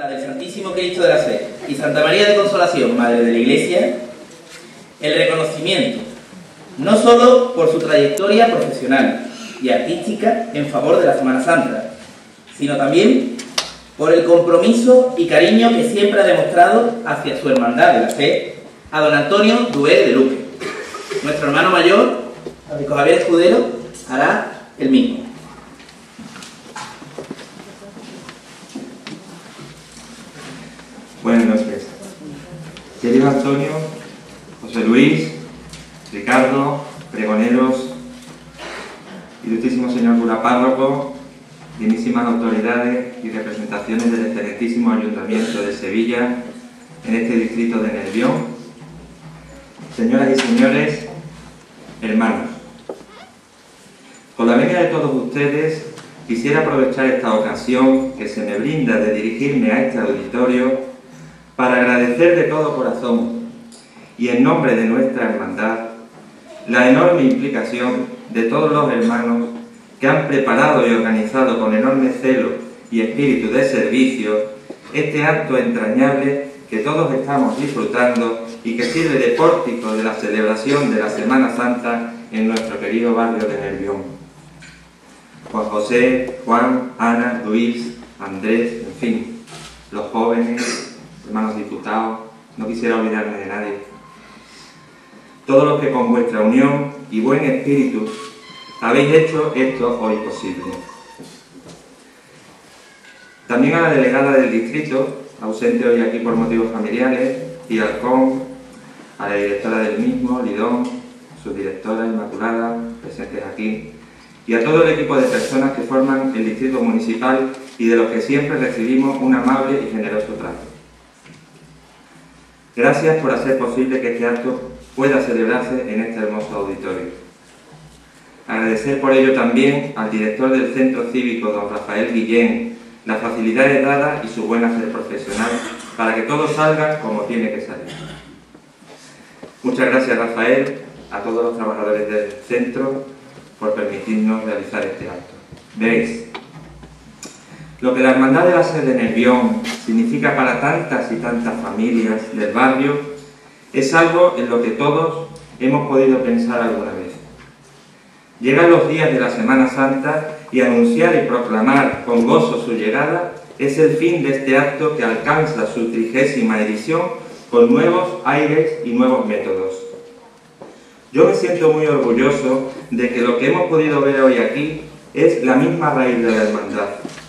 Santa del Santísimo Cristo de la Sed y Santa María de Consolación, Madre de la Iglesia, el reconocimiento, no solo por su trayectoria profesional y artística en favor de la Semana Santa, sino también por el compromiso y cariño que siempre ha demostrado hacia su hermandad de la Sed, a don Antonio Dué de Luque. Nuestro hermano mayor, Francisco Javier Escudero, hará el mismo. Buenas noches. Querido Antonio, José Luis, Ricardo, pregoneros, ilustrísimo señor cura párroco, dignísimas autoridades y representaciones del excelentísimo Ayuntamiento de Sevilla en este distrito de Nervión, señoras y señores, hermanos. Con la venia de todos ustedes, quisiera aprovechar esta ocasión que se me brinda de dirigirme a este auditorio para agradecer de todo corazón y en nombre de nuestra hermandad la enorme implicación de todos los hermanos que han preparado y organizado con enorme celo y espíritu de servicio este acto entrañable que todos estamos disfrutando y que sirve de pórtico de la celebración de la Semana Santa en nuestro querido barrio de Nervión. Juan José, Juan, Ana, Luis, Andrés, en fin, los jóvenes, hermanos diputados, no quisiera olvidarme de nadie. Todos los que con vuestra unión y buen espíritu habéis hecho esto hoy posible. También a la delegada del distrito, ausente hoy aquí por motivos familiares, y al CON, a la directora del mismo, Lidón, su directora Inmaculada, presentes aquí, y a todo el equipo de personas que forman el distrito municipal y de los que siempre recibimos un amable y generoso trato. Gracias por hacer posible que este acto pueda celebrarse en este hermoso auditorio. Agradecer por ello también al director del Centro Cívico, don Rafael Guillén, las facilidades dadas y su buen hacer profesional para que todo salga como tiene que salir. Muchas gracias, Rafael, a todos los trabajadores del centro por permitirnos realizar este acto. Veréis, lo que la Hermandad de la Sed de Nervión significa para tantas y tantas familias del barrio es algo en lo que todos hemos podido pensar alguna vez. Llegan los días de la Semana Santa y anunciar y proclamar con gozo su llegada es el fin de este acto que alcanza su 30ª edición con nuevos aires y nuevos métodos. Yo me siento muy orgulloso de que lo que hemos podido ver hoy aquí es la misma raíz de la hermandad.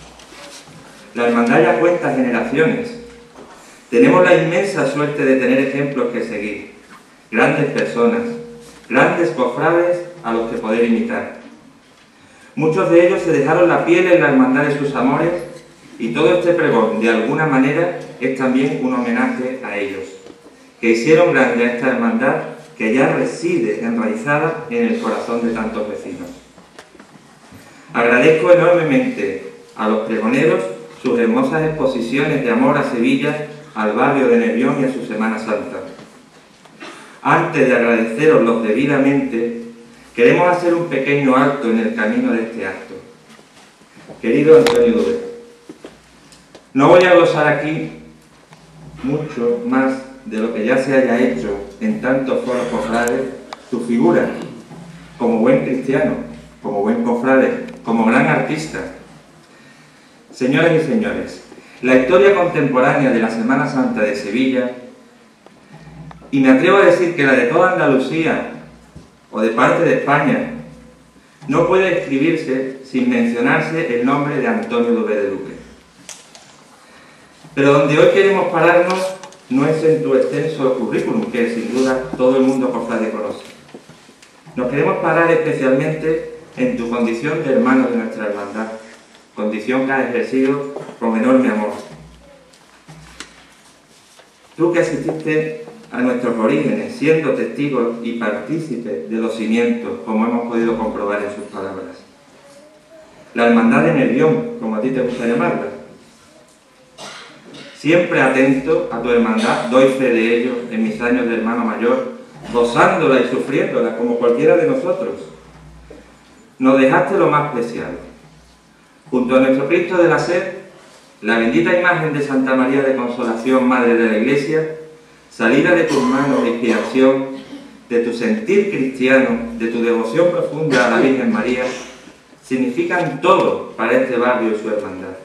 La hermandad ya cuenta generaciones. Tenemos la inmensa suerte de tener ejemplos que seguir, grandes personas, grandes cofrades a los que poder imitar. Muchos de ellos se dejaron la piel en la hermandad de sus amores y todo este pregón, de alguna manera, es también un homenaje a ellos, que hicieron grande a esta hermandad que ya reside enraizada en el corazón de tantos vecinos. Agradezco enormemente a los pregoneros sus hermosas exposiciones de amor a Sevilla, al barrio de Nervión y a su Semana Santa. Antes de agradeceroslos debidamente, queremos hacer un pequeño alto en el camino de este acto. Querido Antonio Dué, no voy a glosar aquí mucho más de lo que ya se haya hecho en tantos foros cofrades tu figura, como buen cristiano, como buen cofrade, como gran artista. Señoras y señores, la historia contemporánea de la Semana Santa de Sevilla, y me atrevo a decir que la de toda Andalucía o de parte de España, no puede escribirse sin mencionarse el nombre de Antonio Dué de Luque. Pero donde hoy queremos pararnos no es en tu extenso currículum, que sin duda todo el mundo cofrade conoce. Nos queremos parar especialmente en tu condición de hermano de nuestra hermandad, condición que has ejercido con enorme amor. Tú que asististe a nuestros orígenes, siendo testigo y partícipe de los cimientos, como hemos podido comprobar en sus palabras. La hermandad de Nervión, como a ti te gusta llamarla. Siempre atento a tu hermandad, doy fe de ello en mis años de hermano mayor, gozándola y sufriéndola como cualquiera de nosotros. Nos dejaste lo más preciado. Junto a nuestro Cristo de la Sed, la bendita imagen de Santa María de Consolación, Madre de la Iglesia, salida de tus manos de inspiración, de tu sentir cristiano, de tu devoción profunda a la Virgen María, significan todo para este barrio y su hermandad.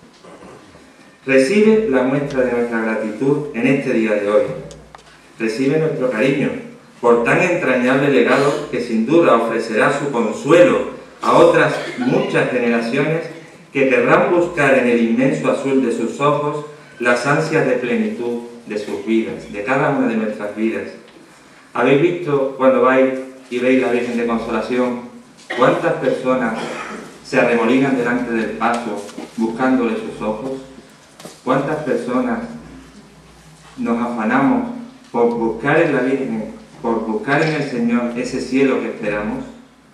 Recibe la muestra de nuestra gratitud en este día de hoy. Recibe nuestro cariño por tan entrañable legado que sin duda ofrecerá su consuelo a otras muchas generaciones que querrán buscar en el inmenso azul de sus ojos las ansias de plenitud de sus vidas, de cada una de nuestras vidas. ¿Habéis visto cuando vais y veis la Virgen de Consolación cuántas personas se arremolinan delante del paso buscándole sus ojos? ¿Cuántas personas nos afanamos por buscar en la Virgen, por buscar en el Señor ese cielo que esperamos?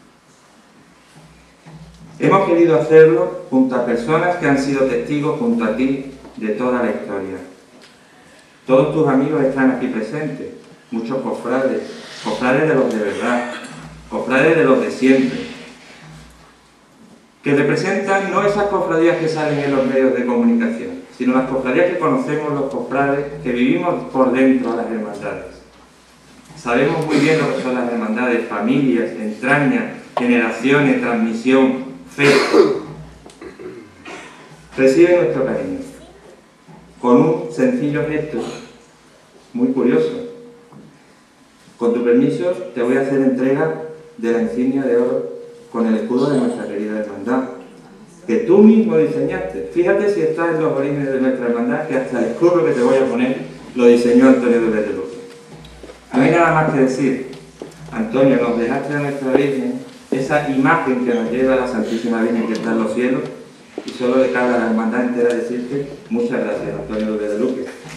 Hemos querido hacerlo junto a personas que han sido testigos junto a ti de toda la historia. Todos tus amigos están aquí presentes, muchos cofrades, cofrades de los de verdad, cofrades de los de siempre, que representan no esas cofradías que salen en los medios de comunicación, sino las cofradías que conocemos los cofrades, que vivimos por dentro a las hermandades. Sabemos muy bien lo que son las hermandades, familias, entrañas, generaciones, transmisión, fe. Recibe nuestro cariño con un sencillo gesto muy curioso. Con tu permiso te voy a hacer entrega de la insignia de oro con el escudo de nuestra querida hermandad, que tú mismo diseñaste. Fíjate si está en los orígenes de nuestra hermandad, que hasta el escudo que te voy a poner lo diseñó Antonio de Luque. No hay nada más que decir. Antonio, nos dejaste a nuestra Virgen, esa imagen que nos lleva a la Santísima Virgen que está en los cielos, y solo le cabe a la hermandad entera decirte muchas gracias, Antonio de Luque.